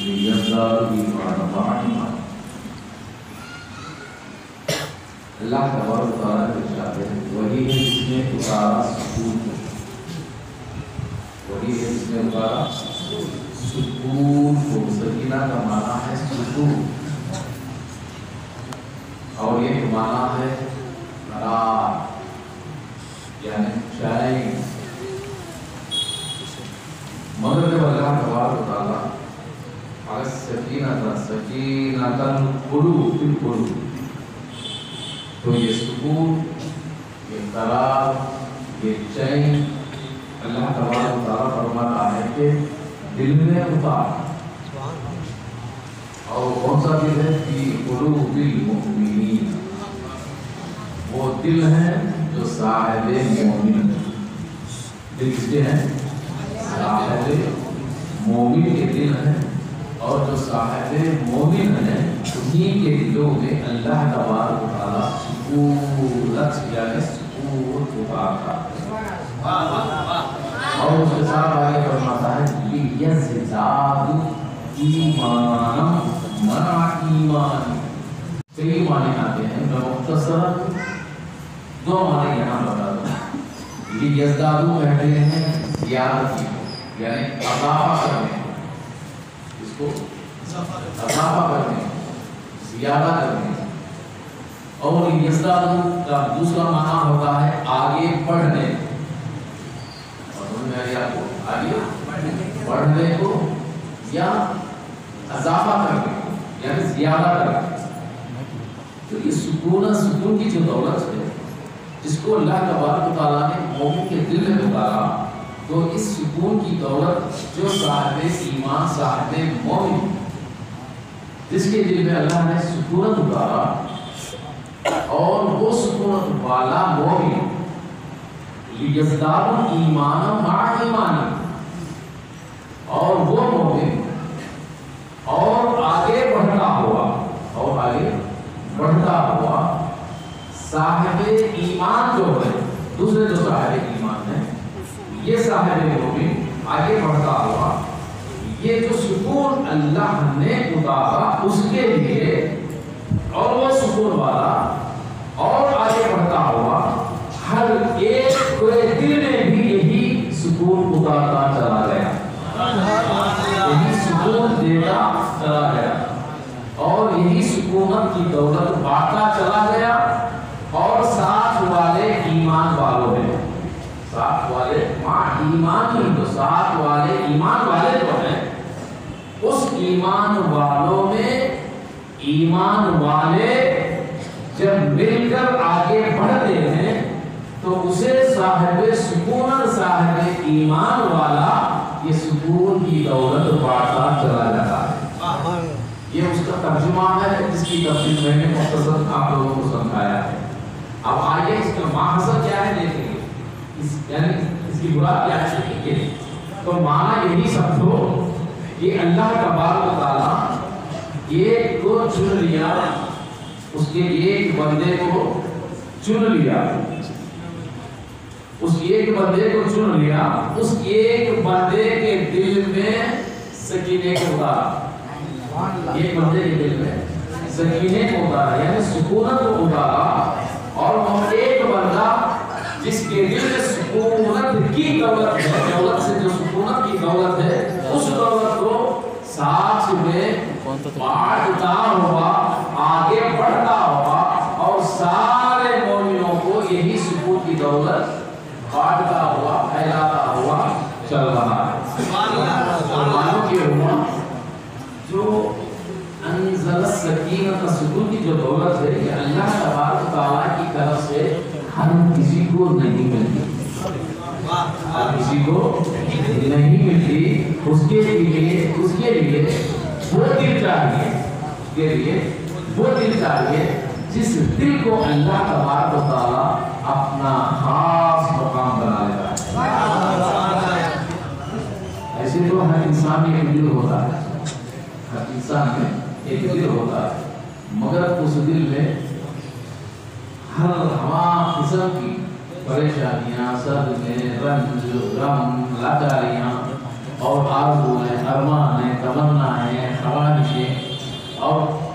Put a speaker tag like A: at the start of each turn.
A: लियज़्दादू ईमानन मअ ईमान। अल्लाह तबारक व तआला के इरशाद है, वही है जिसने उतारा सुकून को, वही है जिसने उतारा सुकून को। सकीना का माना है सुकून और ये माना है करार यानी चैन। मगर जब अल्लाह तबारक व तआला अगर सकीनतन कुलूब फिल कुलूब, तो ये सुकून, ये करार, ये चैन अल्लाह तबारक व तआला फरमाता है कि दिल में उतार। और कौन सा दिल है? फी कुलूबिल मुमिनीन, वो दिल है जो साहिबे मोमिन। दिल किसके हैं? साहिबे मोमिन के दिल है। और जो साहिबे मोमिन है उन्हीं के दिलों में अल्लाह तबारक व तआला सुकूनत यानी सुकून उतारता है। और उसके साथ आगे फरमाता है लियज़्दादू ईमानन मअ ईमान। कई माने आते हैं, मैं मुख्तसर दो माने यहाँ बता दूं। लियज़्दादू कहते हैं ज़ियादती को, यानी अज़ाफ़ा करने, इसको अज़ाफ़ा करने, ज़ियादा करने। और यज़्दादू का दूसरा माना होता है आगे बढ़ने, और मैं आपको आगे बढ़ने को या अज़ाफ़ा करने को यानी ज़ियादा करने। तो ये सुकून की जो दौलत है जिसको अल्लाह तबारक व तआला ने मोमिन के दिल में उतारा, तो इस सुकून की दौलत जो साहिब ईमान साहिब मोमिन जिसके दिल में अल्लाह ने सुकूनत उतारा, और वो सुकूनत वाला मोमिन लियज़्दादू ईमानन मअ ईमान, और वो मोमिन और आगे बढ़ता हुआ, और आगे बढ़ता हुआ साहिबे ईमान जो है, दूसरे जो साहिबे ईमान है, ये साहिबे मोमिन आगे बढ़ता हुआ, ये जो सुकून अल्लाह ने उतारा उसके लिए, और वो सुकून वाला और आगे बढ़ता हुआ हर एक के दिल में भी यही सुकून उतारता चला गया, यही सुकून देता चला गया, और यही सुकूनत की दौलत बांटता चला गया। और साथ वाले ईमान वालों में, साथ वाले ईमान ही, तो साथ वाले ईमान वाले जो हैं उस ईमान वालों में ईमान वाले जब मिलकर आगे बढ़ते हैं तो उसे साहिब सुकून साहिब ईमान वाला ये सुकून की दौलत बांटता चला जाता है। ये उसका तर्जुमा है जिसकी तफसीर मैंने मुख्तसर आप लोगों को समझाया है। अब आइए इसका माहज़ा क्या है देखेंगे, यानी इसकी मुराद क्या है देखेंगे। तो माना यही समझो कि अल्लाह तबारक व तआला एक को चुन लिया, उसके एक बंदे को चुन लिया, उस एक बंदे को चुन लिया, उस एक बंदे के दिल में सकीने को उतारा, एक बंदे के दिल में सकीने को उतारा यानी सुकूनत को उतारा। और वो एक बंदा जिसके दिल में सुकूनत की दौलत है, दौलत से जो सुकूनत की दौलत है, उस दौलत को साथ में बांटता हुआ आगे बढ़ता हुआ, और सारे मोमिनों को यही सुकून की दौलत बांटता हुआ फैलाता हुआ चल रहा है। मानो कि हुआ जो अंज़ल सकीनत सुकून की जो दौलत है ये अल्लाह तबारक व तआला की तरफ से हर किसी को नहीं मिलती, हर किसी को नहीं मिलती। उसके लिए वो दिल चाहिए, उसके लिए वो दिल चाहिए जिस दिल को अल्लाह तबारक व तआला अपना खास मकाम बना लेता है। ऐसे तो हर इंसान में एक दिल होता है, हर इंसान में एक दिल होता है, मगर उस दिल में हर हवा किस्म की परेशानियां, सदमे, रंज, गम, लाचारियां और आरज़ू है, अरमान है, तमन्ना है, میں اور